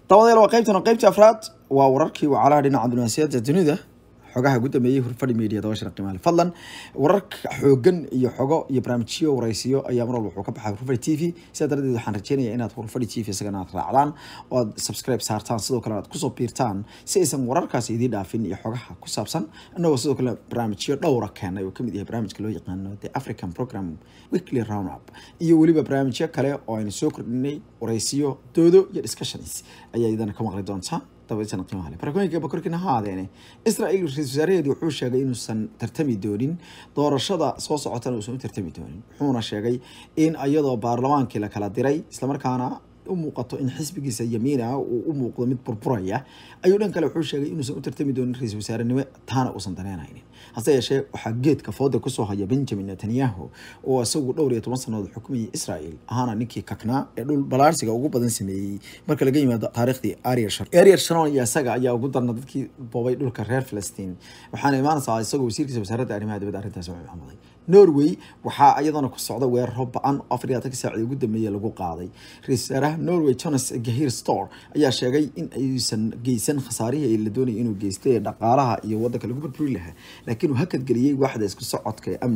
طبعا waa qaybta afraad waa wararkii wacalaha dhinaca dunaasiyada dunida xogaha ugu dambeeyay hurfadhi media dabashana qiimaha fadlan wararka xoogan iyo xogo iyo barnaamijyo waraysiyo ayaa mar walba wuxuu ka baxay hurfadhi TV sida daraadeed waxaan rajeynayaa inaad hurfadhi TV isagana aad raacdaan oo aad subscribe saartaan sidoo kale aad ku soo biirtaan si aysan wararkaas idin dhaafin iyo xogaha ku saabsan annagoo sidoo kale barnaamijyo dhowr ah keenay oo kamid yahay barnaamijka loo yaqaan The African Program Weekly Roundup iyo waliba barnaamijyo kale oo aynu soo kordhinay waraysiyo doodo iyo discussions ayaa idin ka maqli doontaa dabeysan qiimaha leh barnaamijka bakorkina haadeene Israel rasuusareed wuxuu sheegay inuusan tartami doonin doorashada soo socota uusan tartami doonin wuxuuna sheegay in ayadoo baarlamaankii la kala diray isla markaana u muuqato in xisbigiisa yamiina uu u muuqdo mid burburaya ayuu dhan kale wuxuu sheegay inuusan u tartami doonin ra'iisul wasaarenimo taana uusan daneenaynin hase yeeshee waxaa geedka fooda ku soo haya Benjamin Netanyahu oo isagu dhowr iyo 10 sanadood xukumayay Israel ahaana ninkii kaknaa ee dhul balaarsiga ugu badan sameeyay marka laga yimaado taariikhdii Ariel Sharon iyo isaga ayaa ugu darna dadkii boobay dhulka reer Palestine waxaana imaanaysaa isagoo wasiirkiisa wasaaradda arrimaha dibadda arrintaas u camaday Norway waxaa ayadana ku socda weerar ba'an Afrika saaci ugu dambeeyay lagu qaaday ra'iisul Norway Jonas Gahr Store ayaa sheegay in aysan geysan khasaarihii ay la doonayay inuu geystay dhaqaalaha iyo waddanka lagu burburi lahaa laakiin uu hakad galiyay waaxda isku socodka ee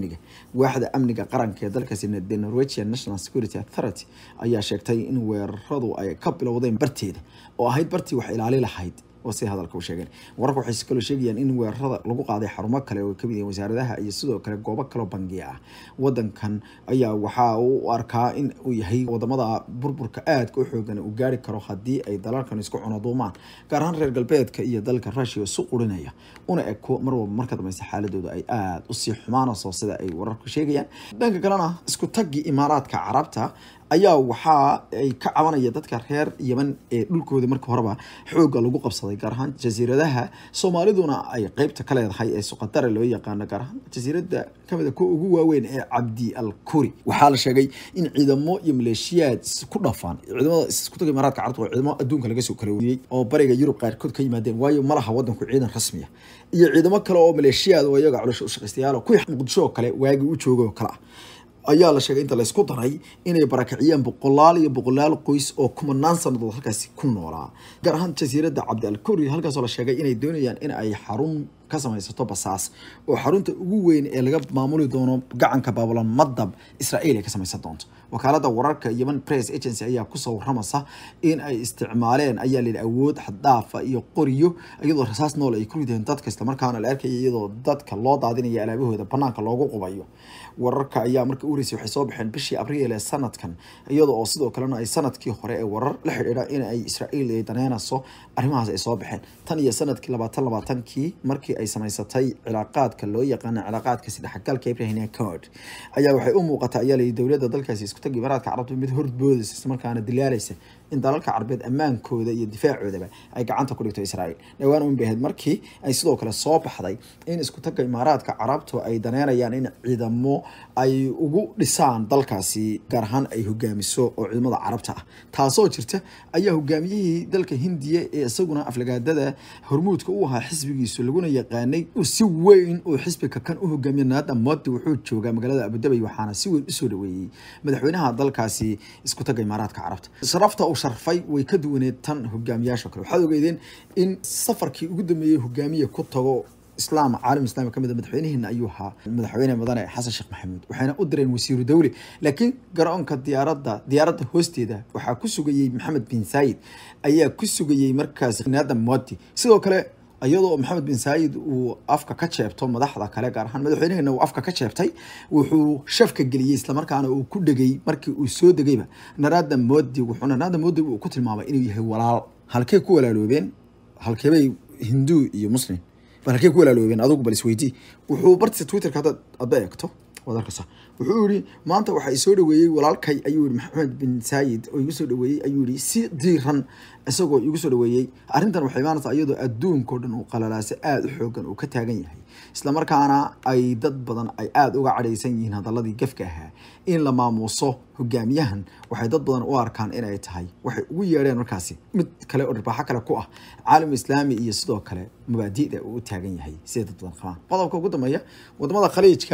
amniga qaranka ee dalkaasi The Norwegian National Security Authority ayaa sheegtay in weeraradu ay ka bilowdeen barteeda oo ahayd bartii wax ilaali lahayd oo si hadalka u sheegeen wararku waxay kale sheegayaan in weerarada lagu qaaday xarumo kale oo kamid ah wasaaradaha iyo sidoo kale goobo kale bangiga ah wadankan ayaa waxa uu arkaa in uu yahay wadamada burburka aad u xoogan u gaari karo hadii ay dalalkan isku cunadoomaan gaar ahaan reer galbeedka iyo dalka Russia soo qurinaya una eko marka dambe xaaladooda ay aad u sii xumaanayso sida ay wararku sheegayaan dhanka kalena isku tagi Imaaraadka Carabta ayaa waxa ay ka cabanayaan dadka reer Yemen ee dhulkooda marka horeba xoog lagu qabsaday gaar ahaan jasiiradaha Soomaaliduna ay qaybta ka leedahay ee Suqadar loo yaqaan gaar ahaan jasiirada kamid ah ugu waaweyn ee Abdi al-Kuri waxa la sheegay in ciidamo iyo maleeshiyaad ku dhafaan ciidamada isku tagay Imaaraadka Carabta oo ciidamo adduunka laga soo kala wariyay oo bariga Yurub qaarkood ka yimaadeen waayo malaha wadanku ciidan rasmi ah iyo ciidamo kale oo maleeshiyaad oo iyaga culash u shaqaystayaal ku Muqdisho kale waagi u joogo kala ayaa la sheegay inta la isku daray inay barakaciyeen boqolaal qoys oo kumanaan sanadood halkaas ku noolaa gaar ahaan jasiiradda Abdi al-Kuri halkaas oo la sheegay inay doonayaan in ay xarun ka samaysato basaas oo xarunta ugu weyn ee laga maamuli doono gacanka Baabulan Madab Israa'iil ay ka samaysan doonto wakaalada wararka Yemen Press Agency ayaa ku soo waramaysa in ay isticmaaleen ayaa leeyahay awood xad dhaaf iyo qoriyo iyadoo rasaas nool ay ku rideen dadka isla markaana la arkay iyadoo dadka loo daadinayo alaabahooda banaanka loogu qubayo wararka ayaa markii uu waxay soo baxeen bishii Abriil ee sanadkan iyadoo oo sidoo kalena ay sanadkii hore ee warar la xiriira in ay Israa'iil ay daneenayso arrimahaas ay soo baxeen tan iyo sanadkii 2020kii markii ay samaysatay cilaaqaadka loo yaqaan cilaaqaadka saddexgalka Ibrahim Accord ayaa waxay u muuqataa ayaa leeyahay dawladda dalkaasi isku tagi Imaaraadka Carabta mid horboodaysa isla markaana dilaalaysa in dalalka Carbeed amaankooda iyo difaacoodaba ay gacanta ku dhigto Israa'iil dhawaan u beehad markii ay sidoo kale soo baxday in isku tagi Imaaraadka Carabta ay daneenayaan in ciidamo ay ugu dhisaan dalkaasi gaar ahaan ay hogaamiso oo ciidamada Carabta ah taasoo jirta ayaa hogaamiyihii dalka Hindiya ee isaguna aflagaadada hormuudka u ahaa xisbigiisu laguna yaqaanay oo si weyn oo xisbiga kan u hogaamiyo Naada Modi wuxuu joogaa magaalada Abu Dhabi waxaana si weyn u soo dhaweeyay madaxweynaha dalkaasi isku tagi Imaaraadka Carabta sharafta oo sharfay way ka duwaneed tan hogaamiyaasha kale waxaad ogeydeen in safarkii ugu dambeeyay hogaamiye ku tago إسلام عالم إسلامي كم مدحوينهن أيها مدحوينه مدن حسن شيخ محمود وحنا قدرين وزير دولي لكن قرأن كديارات هوستي ده وحكسو جي محمد بن سعيد أيه كسو جي مركز نادم مودي سيدو كله أيضا محمد بن سعيد وأفكا كتشاب توم مدحضة كله قرحان مدحوينه إنه أفكا كتشاب تاي وحو شفك الجليس لمركان وكل جي مركي وسود جيبه نادم مودي وحنا نادم مودي وكتل ماما إنه يهوى هالكي كولا لوبين هالكي هندو يمسلم فالكي كولا لوبين أدوك بالسويدي وحو برتس تويتر كذا أبايكتو وذلك صح وحوري ما أنت وحي سوري ويي ولالكي أيوري محمد بن سعيد ويسوري ويي أيوري سي ديران أسوق يسوري ويي أرنتن وحيوانات أيضا الدون كردن وقلالاس آد حوجن وكتاجين هاي إسلام مركانا أي ضد بدن أي آد وقع عريسين هذا الذي جفكها إن لما موصو هجاميهن وحي ضد بدن واركان إن أيتهاي وحي ويرين مركاسي مت كلا أربعة كلا كوه عالم إسلامي يصدق كلا مبادئ وتاجين هاي سيد بدن خان بعضهم كوجود مايا وضمن الخليج كه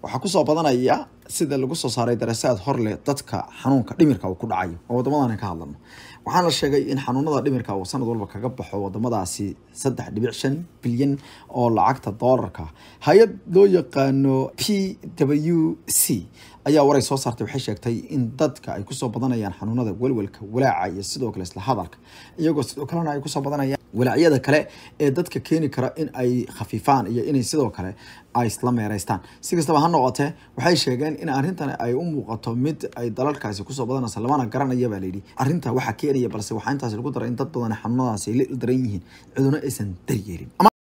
waxaa kusoo badanaya sida lagu soo saaray daraasad hor leh dadka xanuunka dhimirka uu ku dhacayo oo wadamadan ka hadlano waxaana la sheegay in xanuunada dhimirka uu sanad walba kaga baxo wadamadaasi 3.5 bilyan oo lacagta doolarka hay'ad loo yaqaano PwC ayaa waray soo saartay waxay sheegtay in dadka ay kusoo badanayaan xanuunada walwalka walaaca iyo sidoo kale isla hadalka iyagoo sidoo kalena ay kusoo badanayaan walaacyada kale ee dadka keeni kara in ay khafiifaan iyo inay sidoo kale ay isla meereystaan si kastaba ha noqotee waxay sheegeen in arrintan ay u muuqato mid ay dalalkaasi kusoo badanayso lamana garanaya baa layidhi arrinta waxaa keenaya balse waxaa intaas lagu daray in dad badan xanuunadaasi ay la daran yihiin ciduna aysan daryeelin